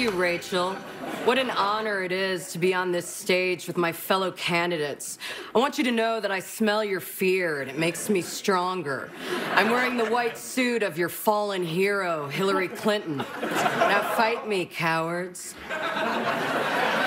you, Rachel. What an honor it is to be on this stage with my fellow candidates. I want you to know that I smell your fear, and it makes me stronger. I'm wearing the white suit of your fallen hero, Hillary Clinton. Now fight me, cowards.